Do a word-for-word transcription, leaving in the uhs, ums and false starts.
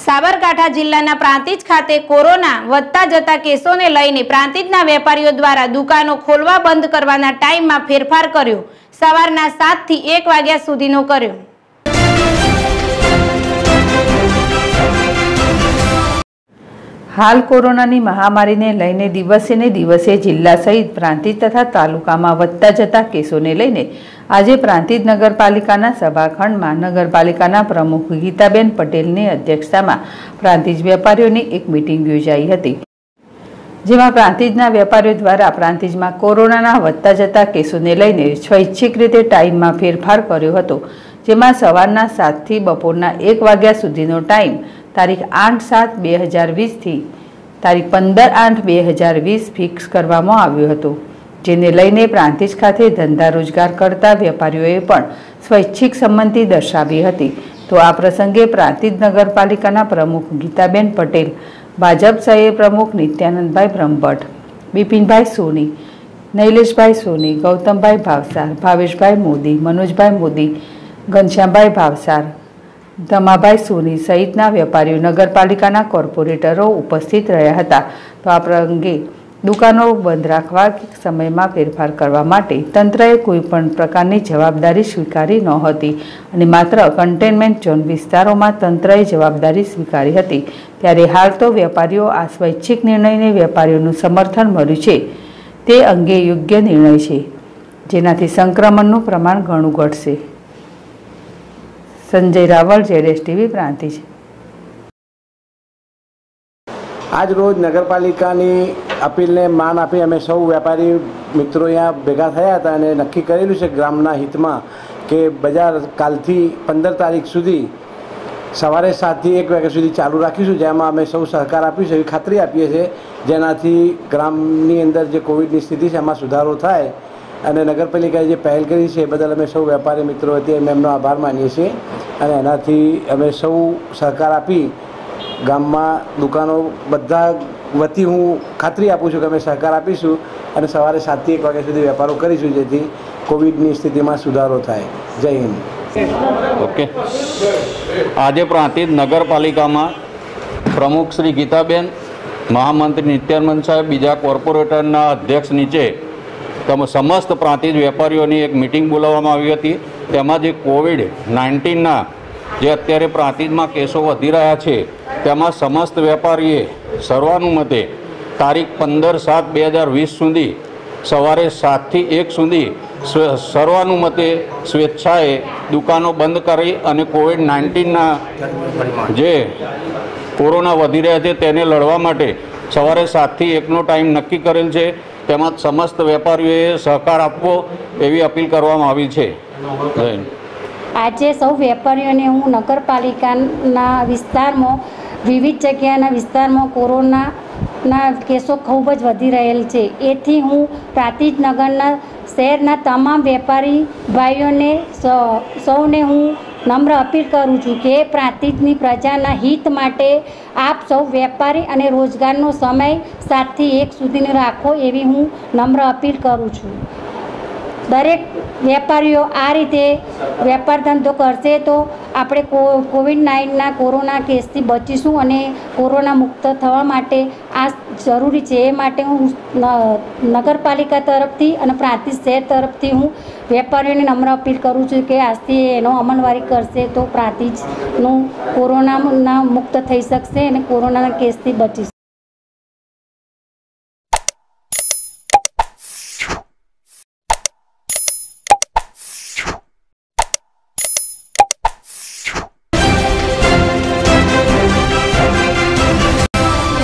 સાબરકાંઠા જિલ્લાના પ્રાંતિજ ખાતે કોરોના વધતા જતા કેસોને લઈને પ્રાંતિજના વેપારીઓ દ્વારા દુકાનો ખોલવા બંધ કરવાના ટાઈમમાં ફેરફાર કર્યો। સવારના સાત થી એક વાગ્યા સુધીનો કર્યો। हाल कोरोनानी महामारी ने लईने दिवसे ने दिवसे जिल्ला सहित प्रांतिज तथा तालुकामां वधता जता केसोने लईने आजे प्रांतिज नगरपालिकाना सभाखंडमां नगरपालिकाना प्रमुख गीताबेन पटेलनी अध्यक्षतामां प्रांतिज वेपारीओनी एक मीटिंग योजाई हती, जेमां प्रांतिजना वेपारीओ द्वारा प्रांतिजमां कोरोनाना वधता जता केसोने लईने स्वैच्छिक रीते टाईममां फेरफार कर्यो हतो, जेमां सवाરના सात થી બપોરના એક વાગ્યા સુધીનો ટાઈમ तारीख आठ सात बे हज़ार वीस थी तारीख पंदर आठ बे हज़ार वीस फिक्स करवामां आव्यो हतो, जेने लईने प्रांतिज खाते धंधा रोजगार करता वेपारीओए पण स्वैच्छिक संमति दर्शावी हती। तो आ प्रसंगे प्रांतिज नगरपालिकाना प्रमुख गीताबेन पटेल, भाजप सह प्रमुख नित्यानंदभाई ब्रह्मभट्ट, बिपिनभाई सोनी, नैलेशभाई सोनी, गौतमभाई भावसार, भावेशभाई मोदी, मनोजभाई मोदी, घनश्यामभाई भावसार, धमाभाई सोनी सहितना वेपारीओ नगरपालिकाना कोर्पोरेटरो उपस्थित रह्या हता। तो आ प्रसंगे दुकानो बंध राखवा समयमां फेरफार करवा माटे तंत्रए कोईपण प्रकारनी जवाबदारी स्वीकारी नहोती अने मात्र कंटेनमेंट झोन विस्तारोमां तंत्रए जवाबदारी स्वीकारी हती। त्यारे हाल तो वेपारीओ आ स्वैच्छिक निर्णयने वेपारीओनुं समर्थन मळ्युं छे, ते अंगे योग्य निर्णय छे, जेनाथी संक्रमणनुं प्रमाण घणुं घटशे। संजय रावल, जेडेस टीवी, प्रांतिज। आज रोज नगरपालिकानी अपील ने मान आपी अमे सौ व्यापारी मित्रों यहाँ भेगा थया हता अने नक्की करेलुं छे ग्रामना हितमां के बजार कालथी पंदर तारीख सुधी सवारे सात थी एक वाग्या सुधी चालू राखीशुं, जेमां अमे सौ सहकार आपीशुं एवी खातरी आपीए छीए, जेनाथी ग्रामनी अंदर जे कोविडनी स्थिति छे एमां सुधारो थाय અને નગરપાલિકાએ જે પહેલ કરી છે એ બદલ અમે સૌ વેપારી મિત્રો વતી અમે એમનો આભાર માનીએ છીએ અને એનાથી અમે સૌ સહકાર આપી ગામમાં દુકાનો બધા વતી હું ખાતરી આપું છું કે અમે સહકાર આપીશું અને સવારે સાતથી એક વાગ્યા સુધી વેપારો કરીશું, જેથી કોવિડની સ્થિતિમાં સુધારો થાય। જય હિન્દ। ઓકે, આજે પ્રાંતિજ નગરપાલિકામાં પ્રમુખ શ્રી ગીતાબેન, મહામંત્રી નિત્યાનંદ સાહેબ, બીજા કોર્પોરેટરના અધ્યક્ષ નીચે તમે સમસ્ત પ્રાંતિજ વેપારીઓની એક મિટિંગ બોલાવવામાં આવી હતી। તેમાં જે કોવિડ નાઇન્ટીનના જે અત્યારે પ્રાંતિજમાં કેસો વધી રહ્યા છે તેમાં સમસ્ત વેપારીએ સર્વાનુમતે તારીખ પંદર સાત બે હજાર વીસ સુધી સવારે સાતથી એક સુધી સર્વાનુમતે સ્વેચ્છાએ દુકાનો બંધ કરી અને કોવિડ નાઇન્ટીનના જે કોરોના વધી રહ્યા છે તેને લડવા માટે સવારે સાતથી એકનો ટાઈમ નક્કી કરેલ છે। તેમાં સમસ્ત વેપારીઓએ સહકાર આપવો એવી અપીલ કરવામાં આવી છે। આજે સૌ વેપારીઓને હું નગરપાલિકાના વિસ્તારમાં વિવિધ જગ્યાના વિસ્તારમાં કોરોનાના કેસો ખૂબ જ વધી રહેલ છે, એથી હું પ્રાંતિજ નગરના શહેરના તમામ વેપારી ભાઈઓને સૌને હું નમ્ર અપીલ કરું છું કે પ્રાંતિજની પ્રજાના હિત માટે આપ સૌ વેપારી અને રોજગારનો સમય સાતથી એક સુધીનો રાખો એવી હું નમ્ર અપીલ કરું છું। દરેક વેપારીઓ આ રીતે વેપાર ધંધો કરશે તો આપણે કોવિડ નાઇન્ટીનના કોરોના કેસથી બચીશું અને કોરોના મુક્ત થવા માટે આ જરૂરી છે। એ માટે હું નગરપાલિકા તરફથી અને પ્રાંતિજ શહેર તરફથી હું વેપારીઓને નમ્ર અપીલ કરું છું કે આજથી એનો અમલવારી કરશે તો પ્રાંતિજનું કોરોનાના મુક્ત થઈ શકશે અને કોરોનાના કેસથી બચીશું।